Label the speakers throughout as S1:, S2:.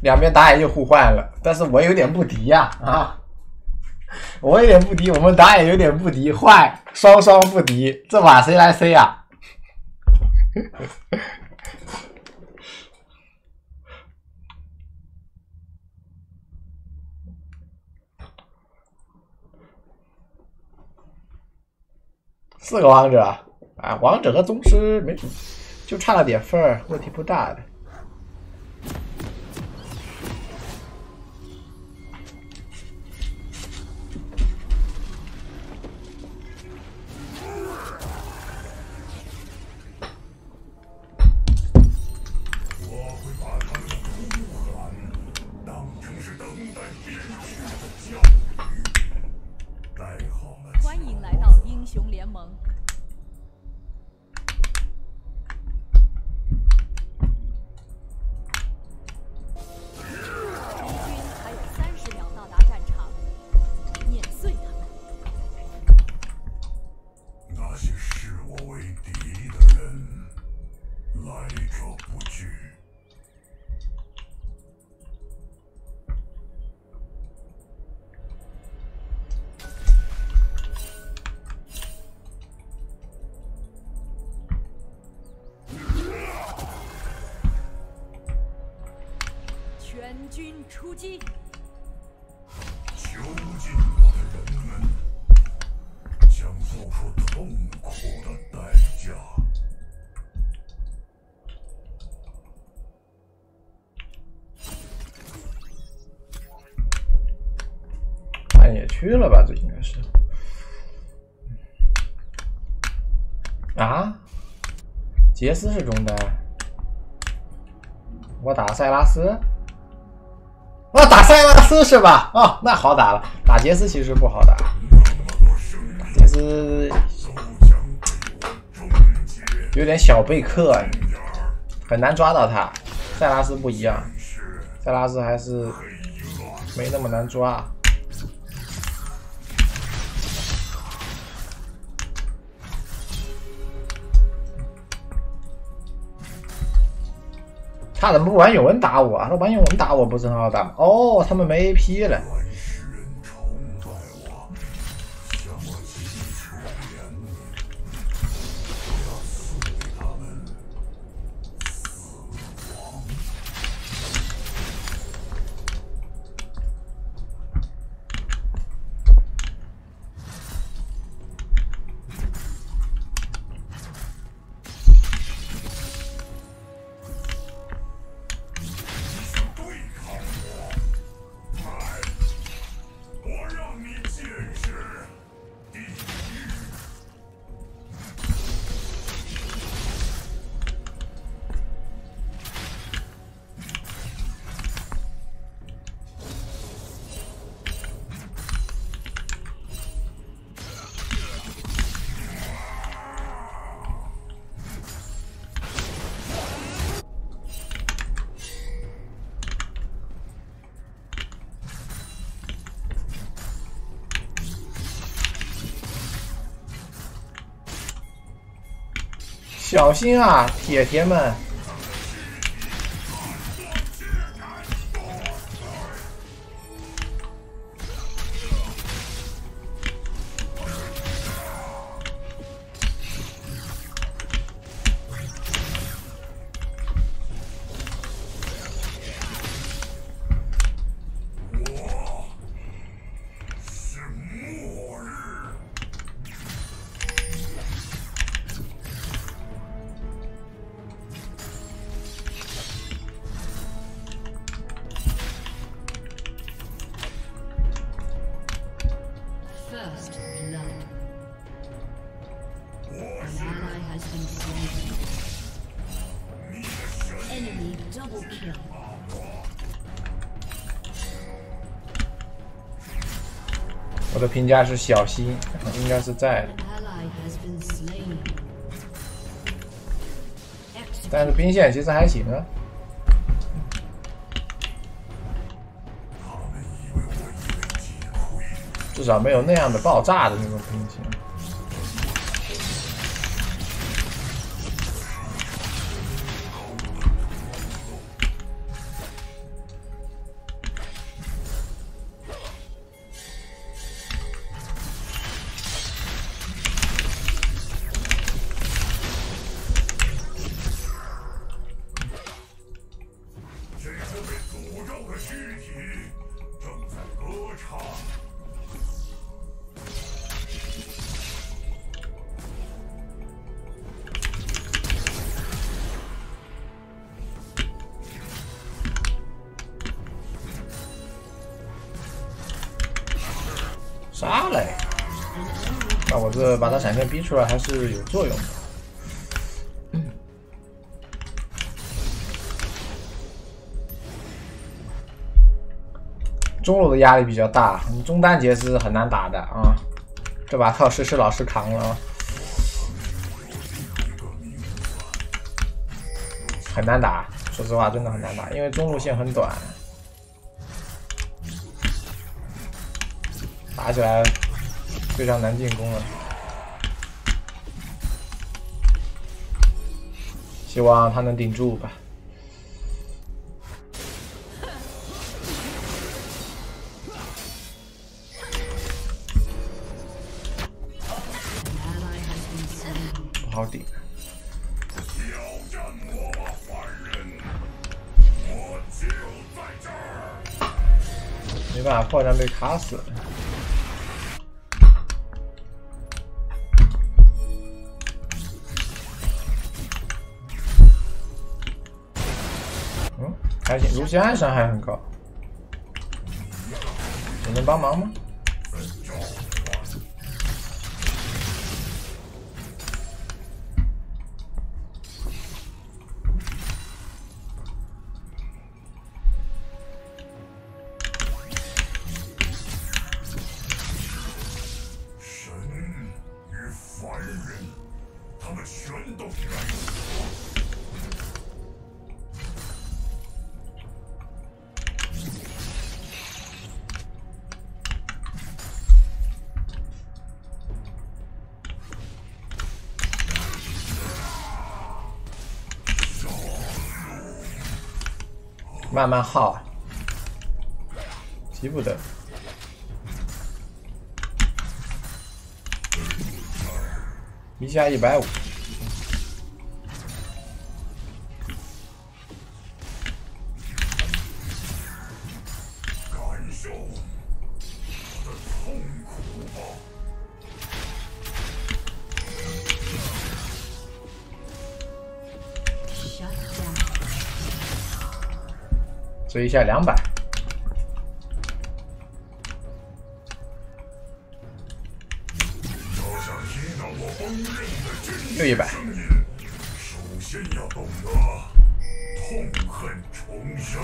S1: 两边打野就互换了，但是我有点不敌呀啊！我有点不敌，我们打野有点不敌，坏，双双不敌，这把谁来 C 啊？4个王者啊，王者和宗师没什么，就差了点分儿，问题不大的。
S2: 欢迎来到英雄联盟。敌军还有30秒到达战场，碾碎他们。
S3: 那些视我为敌的人，来者不拒。
S2: 全军出击！
S3: 囚禁我的人们将付出痛苦的代价。
S1: 半野区了吧？这应该是。啊？杰斯是中单。我打塞拉斯。我打塞拉斯是吧？哦，那好打了。打杰斯其实不好打。杰斯有点小贝克，很难抓到他。塞拉斯不一样，塞拉斯还是没那么难抓。他怎么不玩永文打我啊？他玩永文打我不是很好打吗？哦，他们没 AP 了。小心啊，铁铁们！我的评价是小心，应该是在的，但是兵线其实还行啊。至少没有那样的爆炸的那种兵线。 杀嘞！那我这把他闪现逼出来还是有作用的。中路的压力比较大，中单节是很难打的啊。这把靠诗诗老师扛了啊，很难打。说实话，真的很难打，因为中路线很短，打起来非常难进攻了。希望他能顶住吧。不好顶。
S3: 挑战我吧，凡人！我就在这儿。
S1: 没办法，破绽被卡死了。嗯，还行，卢锡安伤害很高。你能帮忙吗？慢慢耗，急不得。一下150。
S3: 感受我的痛苦吧。
S1: 追一下200，又100。
S3: 首先要懂得痛恨重生。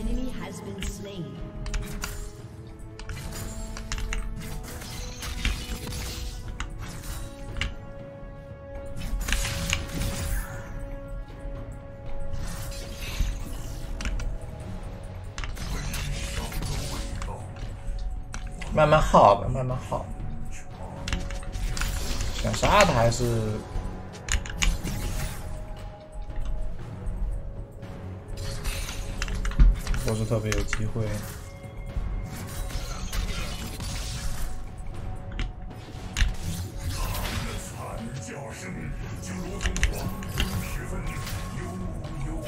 S1: 慢慢耗吧，慢慢耗。想杀他还是不是特别有机会。
S3: 惨叫声就如同黄昏时分悠悠的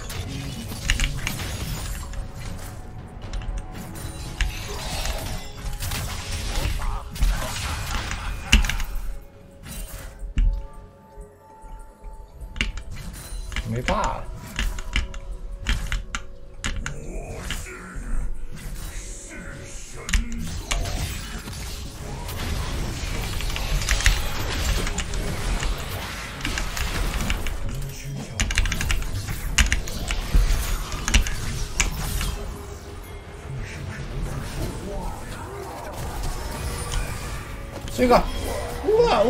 S1: 没大了。
S3: 我是神。
S1: 这个，哇，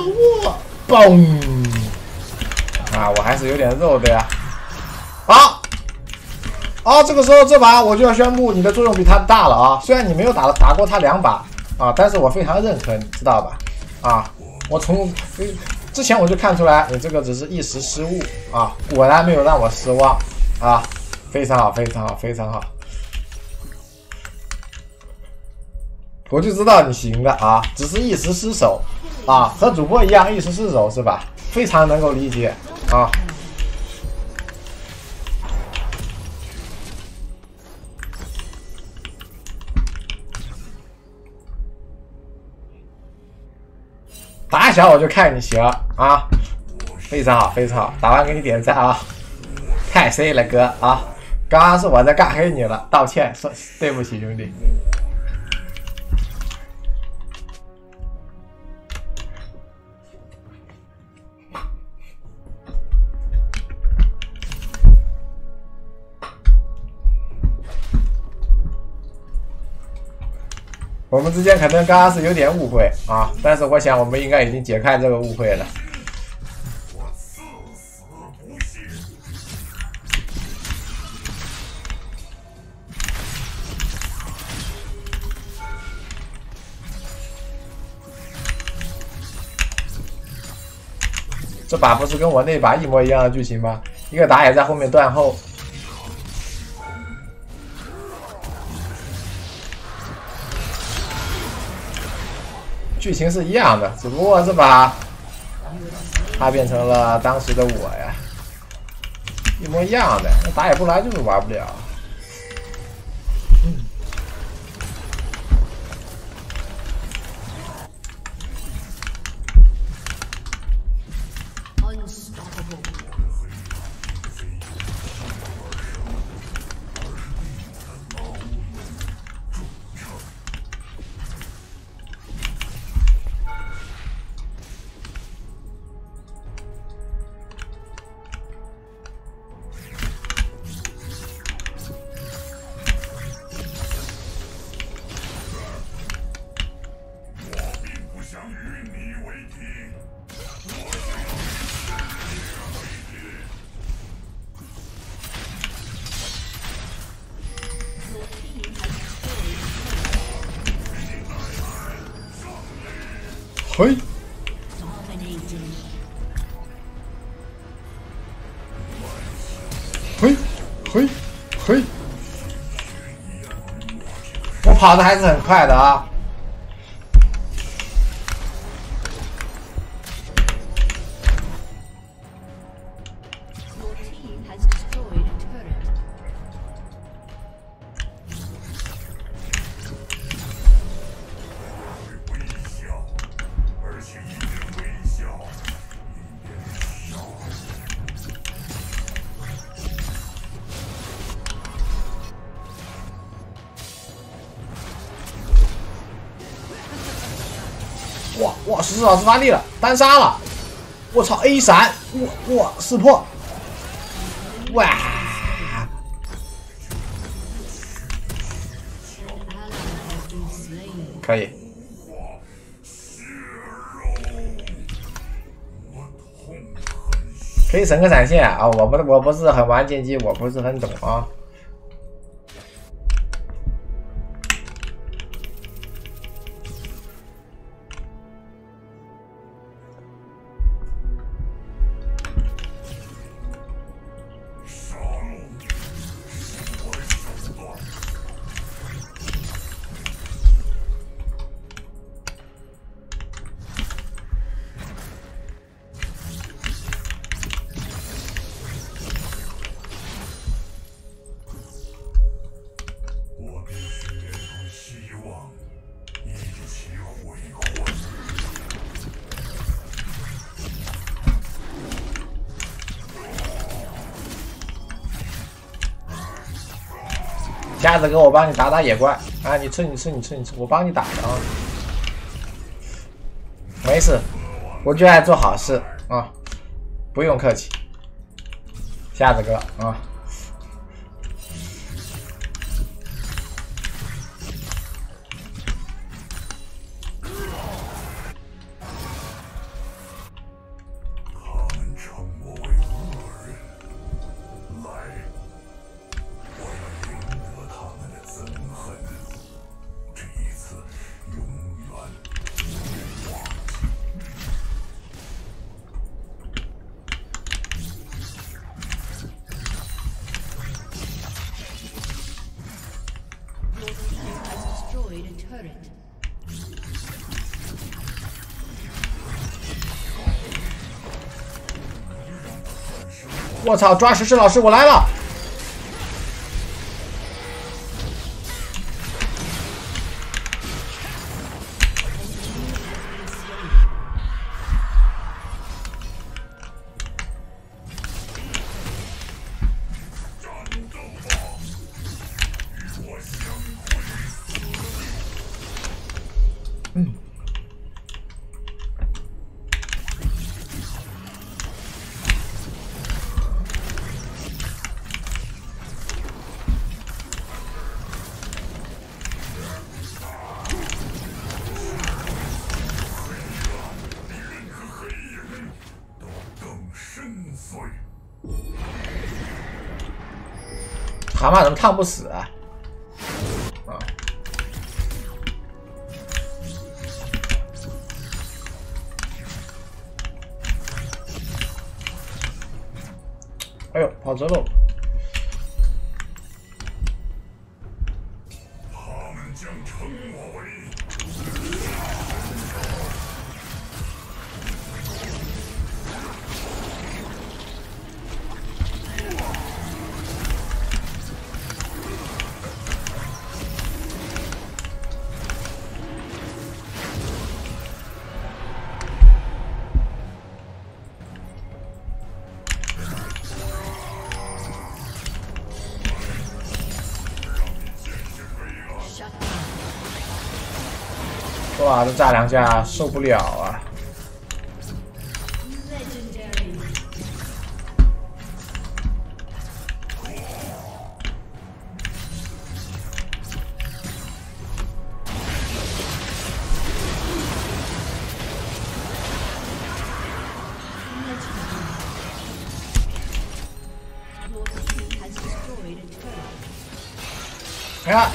S1: 嘣！啊，我还是有点肉的呀。好，哦，这个时候这把我就要宣布你的作用比他大了啊！虽然你没有打过他2把啊，但是我非常认可，你知道吧？啊，我从之前我就看出来你这个只是一时失误啊，果然没有让我失望啊，非常好，非常好，非常好。我就知道你行的啊，只是一时失手啊，和主播一样一时失手是吧？非常能够理解啊。打小我就看你行啊，非常好，非常好，打完给你点赞啊，太 C 了哥啊！刚刚是我在尬黑你了，道歉，说对不起兄弟。 我们之间可能刚刚是有点误会啊，但是我想我们应该已经解开这个误会了。这把不是跟我那把一模一样的剧情吗？一个打野在后面断后。剧情是一样的，只不过这把他变成了当时的我呀，一模一样的。那打野不来就是玩不了。嘿，嘿，嘿，嘿，我跑的还是很快的啊。哇！石老师发力了，单杀了！我操 ！A 闪！哇！识破！哇！可以。可以省个闪现啊！我不是很玩剑姬，我不是很懂啊。瞎子哥，我帮你打野怪啊！你吃，我帮你打的啊！没事，我就爱做好事啊！不用客气，瞎子哥啊！我操！抓石石老师，我来了！ 蛤蟆怎么烫不死啊？啊！哎呦，跑直路！
S3: 他们将称我为。
S1: 哇，这炸两下受不了啊！哎呀！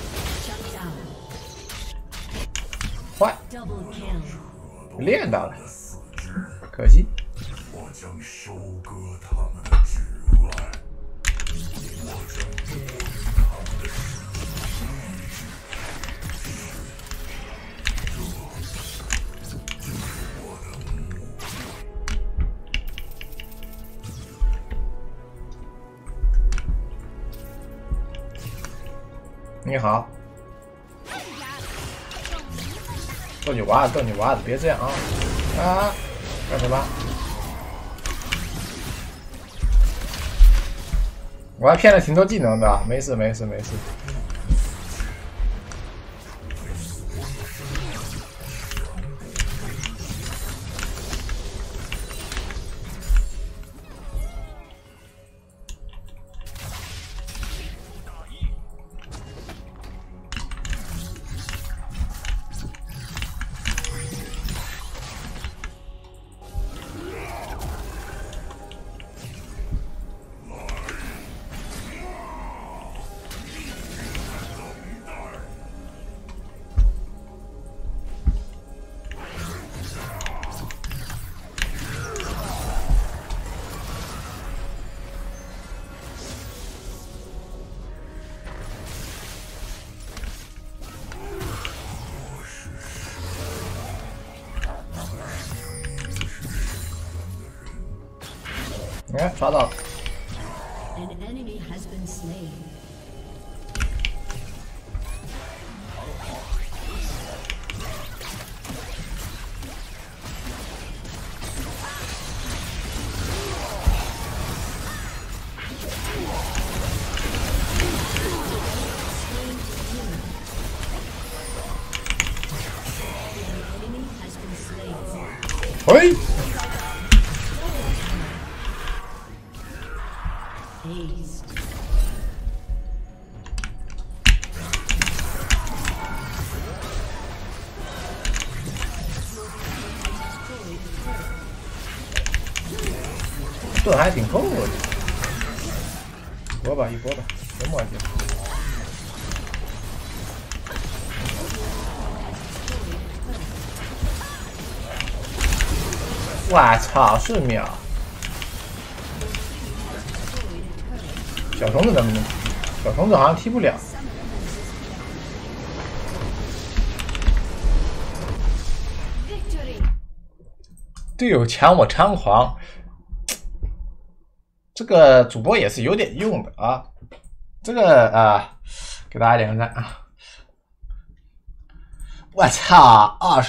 S1: 坏，练到了，可惜。
S3: 我将收割他们的枝爱，我将剥离他们的生命意志。这就是我的目标。
S1: 你好。 逗你娃子，逗你娃子，别这样啊！啊，干什么？我还骗了挺多技能的，没事没事没事。你看，抓到了。喂。 盾还挺够的，一波吧，一波吧，别墨迹。我操，是秒！小虫子能不能？小虫子好像踢不了。队友抢我猖狂。 这个主播也是有点用的啊，这个给大家点个赞啊！我操，20。